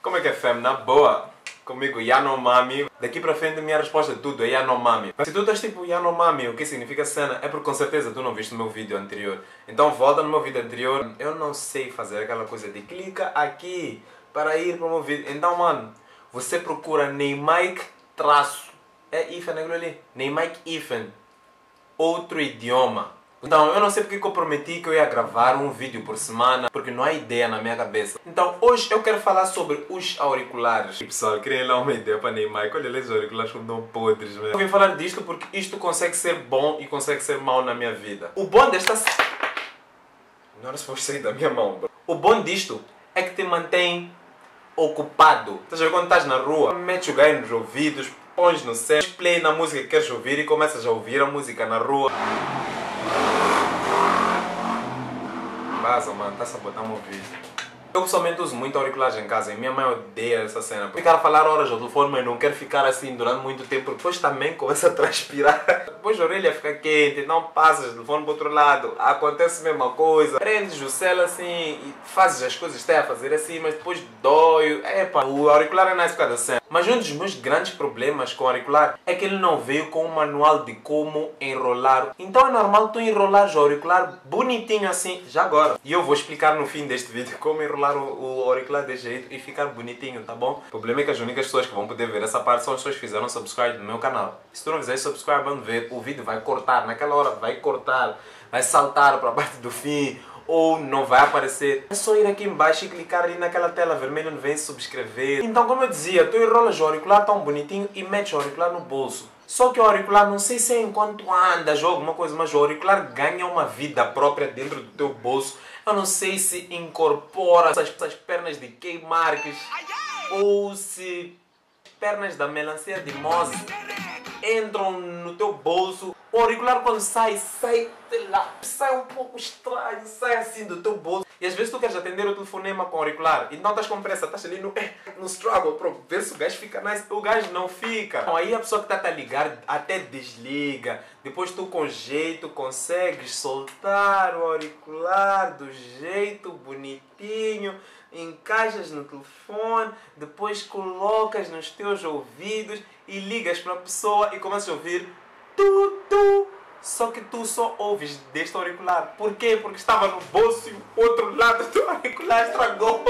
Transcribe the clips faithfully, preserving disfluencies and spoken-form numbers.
Como é que é, fam? Na boa? Comigo, Yanomami. Daqui pra frente, minha resposta de tudo é Yanomami. Mas se tu estás tipo Yanomami, o que significa cena? É porque com certeza tu não viste o meu vídeo anterior. Então volta no meu vídeo anterior. Eu não sei fazer aquela coisa de clica aqui para ir para o meu vídeo. Então, mano, você procura Neymike traço. É Ifen, aquilo ali. Neymike Ifen. Outro idioma. Então, eu não sei porque que eu prometi que eu ia gravar um vídeo por semana, porque não há ideia na minha cabeça. Então, hoje eu quero falar sobre os auriculares. Pessoal, queria lá uma ideia para Neymar. Olha ali os auriculares como não podres, velho. Eu vim falar disto porque isto consegue ser bom e consegue ser mau na minha vida. O bom desta... Não era se fosse sair da minha mão, bro. O bom disto é que te mantém ocupado. Ou seja, quando estás na rua, metes o gaio nos ouvidos, pões no céu, play na música que queres ouvir e começas a ouvir a música na rua. Vaza, mano, tá sabotando o meu vídeo. Eu pessoalmente uso muito auriculares em casa e minha mãe odeia essa cena. Ficar a falar horas ao telefone, mas não quero ficar assim durante muito tempo, porque depois também começa a transpirar. Depois a orelha fica quente, não passas o telefone para o outro lado, acontece a mesma coisa. Prendes o celo assim e fazes as coisas que estás a fazer assim, mas depois dói. Epa, o auricular é nice por causa da cena. Mas um dos meus grandes problemas com o auricular é que ele não veio com um manual de como enrolar. Então é normal tu enrolares o auricular bonitinho assim, já agora. E eu vou explicar no fim deste vídeo como enrolar o, o auricular desse jeito e ficar bonitinho, tá bom? O problema é que as únicas pessoas que vão poder ver essa parte são as pessoas que fizeram subscribe no meu canal. Se tu não fizer subscribe, vamos ver, o vídeo vai cortar, naquela hora vai cortar, vai saltar para a parte do fim, ou não vai aparecer. É só ir aqui embaixo e clicar ali naquela tela vermelha onde vem subscrever. Então, como eu dizia, tu enrolas o auricular tão bonitinho e metes o auricular no bolso. Só que o auricular, não sei se é enquanto andas ou alguma coisa, mas o auricular ganha uma vida própria dentro do teu bolso. Eu não sei se incorpora essas, essas pernas de K-Marques ou se pernas da melancia de Mose entram no teu bolso. O auricular quando sai, sai de lá, sai um pouco estranho, sai assim do teu bolso. E às vezes tu queres atender o telefonema com o auricular, então estás com pressa, estás ali no, no struggle, para ver se o gajo fica nice. O gajo não fica. Então, aí a pessoa que está a ligar até desliga. Depois tu com jeito consegues soltar o auricular do jeito bonitinho, encaixas no telefone, depois colocas nos teus ouvidos e ligas para a pessoa e começas a ouvir tu, tu. Só que tu só ouves deste auricular. Por quê? Porque estava no bolso e o outro lado do auricular estragou.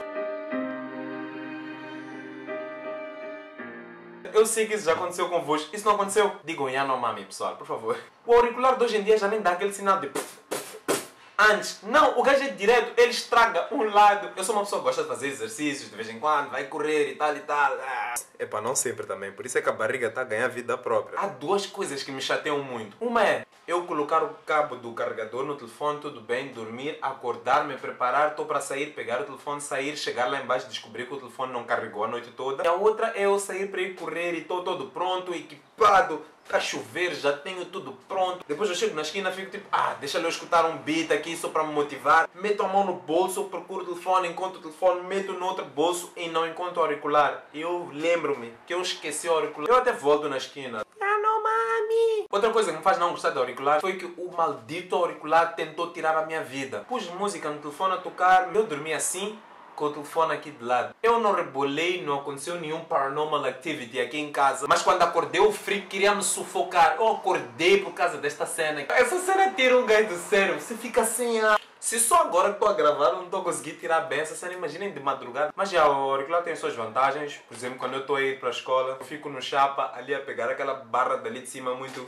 Eu sei que isso já aconteceu convosco. Isso não aconteceu? Digam Yanomami, pessoal, por favor. O auricular de hoje em dia já nem dá aquele sinal de... Antes, não, o gajo é direto, ele estraga um lado. Eu sou uma pessoa que gosta de fazer exercícios de vez em quando, vai correr e tal e tal. É pá, não sempre também, por isso é que a barriga está a ganhar vida própria. Há duas coisas que me chateiam muito. Uma é eu colocar o cabo do carregador no telefone, tudo bem, dormir, acordar, me preparar, estou para sair, pegar o telefone, sair, chegar lá embaixo, descobrir que o telefone não carregou a noite toda. E a outra é eu sair para ir correr e estou todo pronto, equipado. Está a chover, já tenho tudo pronto. Depois eu chego na esquina e fico tipo, ah, deixa eu escutar um beat aqui só para me motivar. Meto a mão no bolso, procuro o telefone, encontro o telefone, meto no outro bolso e não encontro o auricular. Eu lembro-me que eu esqueci o auricular. Eu até volto na esquina. Yanomami! Outra coisa que me faz não gostar do auricular foi que o maldito auricular tentou tirar a minha vida. Pus música no telefone a tocar, eu dormi assim, com o telefone aqui de lado. Eu não rebolei, não aconteceu nenhum paranormal activity aqui em casa. Mas quando acordei o freak queria me sufocar. Eu acordei por causa desta cena. Essa cena tira um gajo do sério. Você fica assim, ah. Se só agora que estou a gravar eu não estou a conseguir tirar bem essa cena, imaginem de madrugada. Mas já, o auricular tem suas vantagens. Por exemplo, quando eu estou a ir para a escola, eu fico no chapa ali a pegar aquela barra dali de cima muito...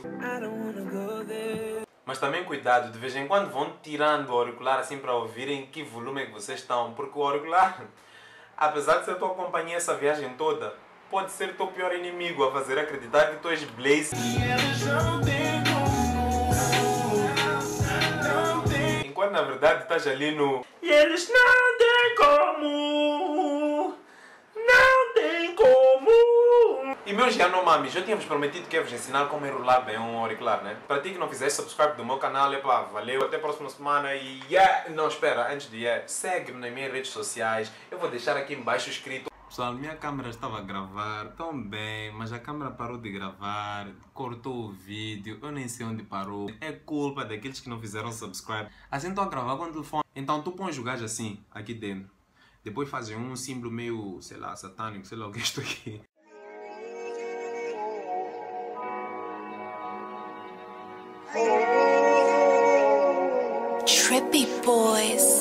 Mas também cuidado, de vez em quando vão tirando o auricular assim para ouvirem que volume é que vocês estão. Porque o auricular, apesar de ser tua companhia essa viagem toda, pode ser teu pior inimigo a fazer acreditar que tu és Blaze. Enquanto na verdade estás ali no... E eles não têm como... Não tem como... E meus Yanomamis, eu tinha vos prometido que ia vos ensinar como enrolar bem um auricular, né? Para ti que não fizeste subscribe do meu canal, epá, valeu, até a próxima semana e yeah! Não, espera, antes de yeah, segue-me nas minhas redes sociais, eu vou deixar aqui embaixo escrito. Pessoal, minha câmera estava a gravar tão bem, mas a câmera parou de gravar, cortou o vídeo, eu nem sei onde parou. É culpa daqueles que não fizeram subscribe. Assim estou a gravar com o telefone, então tu pões o gajo assim, aqui dentro. Depois fazem um símbolo meio, sei lá, satânico, sei lá o que é isto aqui. Trippy Boys.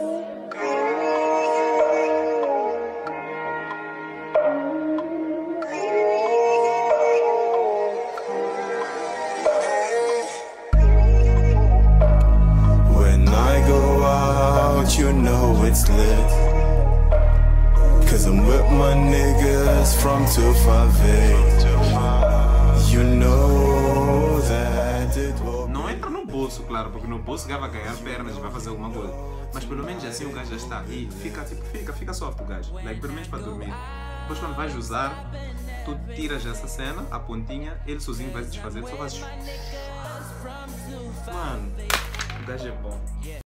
When I go out, you know it's lit. Cause I'm with my niggas from two five eight. You know that it will. Não entra no bolso, claro, porque no bolso o gajo vai ganhar pernas, vai fazer alguma coisa. Mas pelo menos assim o gajo já está aí. Fica, tipo, fica, fica soft o gajo. Like, pelo menos para dormir. Depois quando vais usar, tu tiras essa cena, a pontinha, ele sozinho vai se desfazer, tu só fazes. Mano, o gajo é bom.